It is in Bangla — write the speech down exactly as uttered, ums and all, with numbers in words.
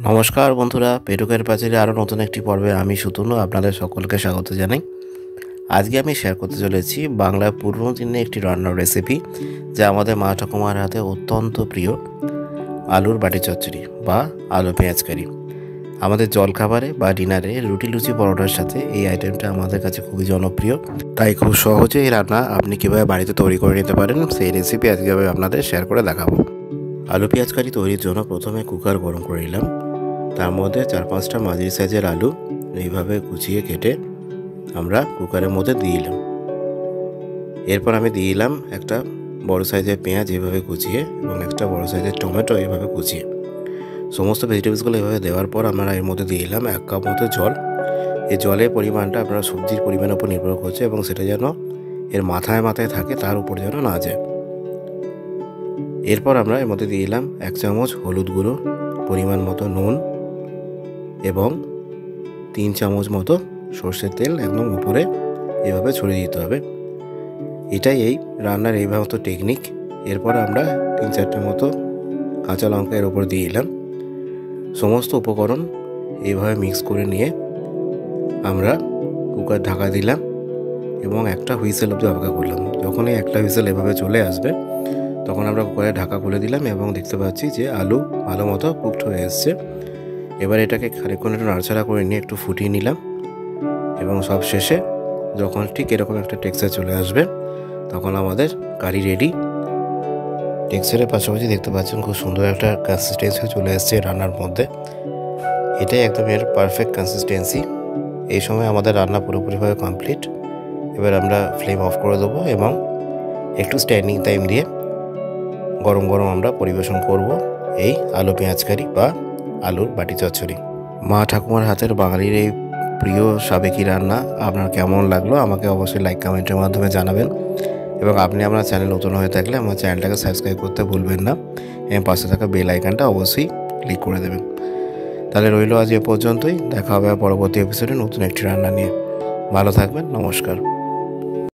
নমস্কার বন্ধুরা, পেটুকের পাঁচালী আরও নতুন একটি পর্বে আমি সুতনু আপনাদের সকলকে স্বাগত জানাই। আজকে আমি শেয়ার করতে চলেছি বাংলার পুরনো দিনে একটি রান্নার রেসিপি, যা আমাদের মা ঠাকুমার হাতে অত্যন্ত প্রিয়, আলুর বাটি চচ্চড়ি বা আলু পেঁয়াজ কারি। আমাদের জলখাবারে বা ডিনারে রুটি লুচি পরোটার সাথে এই আইটেমটা আমাদের কাছে খুবই জনপ্রিয়, তাই খুব সহজে এই রান্না আপনি কীভাবে বাড়িতে তৈরি করে নিতে পারেন সেই রেসিপি আজকে আমি আপনাদের শেয়ার করে দেখাবো। আলু পেঁয়াজ কারি তৈরির জন্য প্রথমে কুকার গরম করে নিলাম। তার মধ্যে চার পাঁচটা মাঝারি সাইজের আলু এইভাবে কুচিয়ে কেটে আমরা কুকারের মধ্যে দিয়ে দিলাম। এরপর আমি দিয়ে দিলাম একটা বড় সাইজের পেঁয়াজ এইভাবে কুচিয়ে এবং একটা বড় সাইজের টমেটো এইভাবে কুচিয়ে। সমস্ত ভেজিটেবলসগুলো এইভাবে দেওয়ার পর আমরা এর মধ্যে দিয়ে দিলাম এক কাপ মতো জল। এই জলের পরিমাণটা আপনারা সবজির পরিমাণের উপর নির্ভর করছে এবং সেটা যেন এর মাথায় মাথায় থাকে, তার উপর যেন না যায়। এরপর আমরা এর মধ্যে দিয়ে দিলাম এক চামচ হলুদ গুঁড়ো, পরিমাণ মতো নুন এবং তিন চামচ মতো সর্ষের তেল একদম উপরে এভাবে ছড়িয়ে দিতে হবে। এটাই এই রান্নার এইভাবে মতো টেকনিক। এরপর আমরা তিন চারটে মতো কাঁচা লঙ্কা এর উপর দিয়ে দিলাম। সমস্ত উপকরণ এইভাবে মিক্স করে নিয়ে আমরা কুকার ঢাকা দিলাম এবং একটা হুইসেল অবধি অপেক্ষা করলাম। যখন এই একটা হুইসেল এভাবে চলে আসবে তখন আমরা কুকারে ঢাকা খুলে দিলাম এবং দেখতে পাচ্ছি যে আলু ভালো মতো কুকড হয়ে এসছে। এবার এটাকে খানিকক্ষণ একটু নাড়াচাড়া করে নিয়ে একটু ফুটিয়ে নিলাম এবং সব শেষে যখন ঠিক এরকম একটা টেক্সচার চলে আসবে তখন আমাদের কারি রেডি। টেক্সচারের পাশাপাশি দেখতে পাচ্ছেন খুব সুন্দর একটা কনসিস্টেন্সি চলে এসছে রান্নার মধ্যে। এটাই একদম এর পারফেক্ট কনসিস্টেন্সি। এই সময় আমাদের রান্না পুরোপুরিভাবে কমপ্লিট। এবার আমরা ফ্লেম অফ করে দেবো এবং একটু স্ট্যান্ডিং টাইম দিয়ে গরম গরম আমরা পরিবেশন করব এই আলু পেঁয়াজ কারি বা আলুর বাটি চচ্চড়ি। মা ঠাকুমার হাতের বাঙালির এই প্রিয় সাবেকি রান্না আপনার কেমন লাগলো আমাকে অবশ্যই লাইক কমেন্টের মাধ্যমে জানাবেন এবং আপনি আমার চ্যানেল নতুন হয়ে থাকলে আমার চ্যানেলটাকে সাবস্ক্রাইব করতে ভুলবেন না এবং পাশে থাকা বেল আইকনটা অবশ্যই ক্লিক করে দেবেন। তাহলে রইল আজ এ পর্যন্তই। দেখা হবে পরবর্তী এপিসোডে নতুন একটি রান্না নিয়ে। ভালো থাকবেন। নমস্কার।